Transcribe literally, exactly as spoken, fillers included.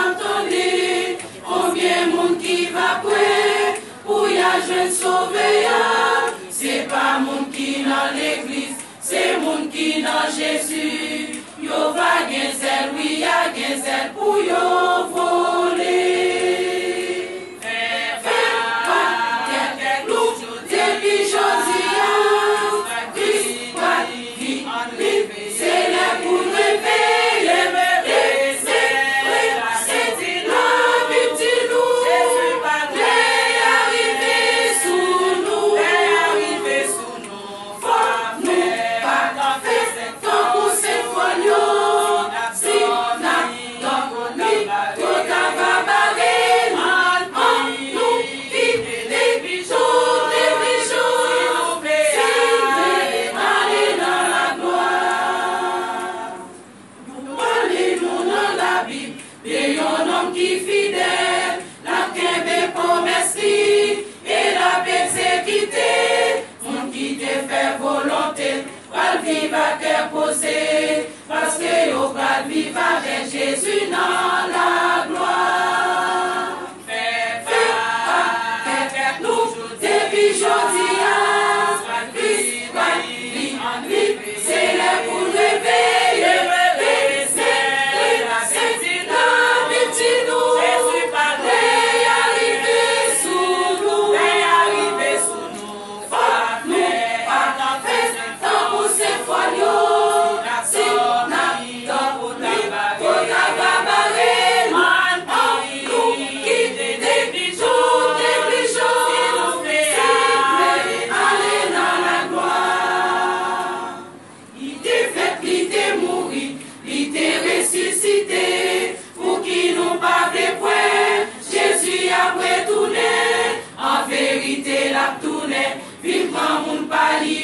entendez, combien de monde qui va près, pour y a jeune sauvé, c'est pas monde qui dans l'église, c'est monde qui dans Jésus. Yo va gen zèl, oui a gen zèl pour yo voler. Parce que yo pral vivre avec Jésus dans la gloire. Fais pas, fais nous depuis jodi à Christ, c'est là pour réveiller, c'est la victime nous, Jésus pas arriver sous nous, arriver sous nous, pas nous, pas fait, tant pour ces fois. Pour qui nous pas de point, Jésus a retourné, en vérité l'a tourné, vivement mon pali.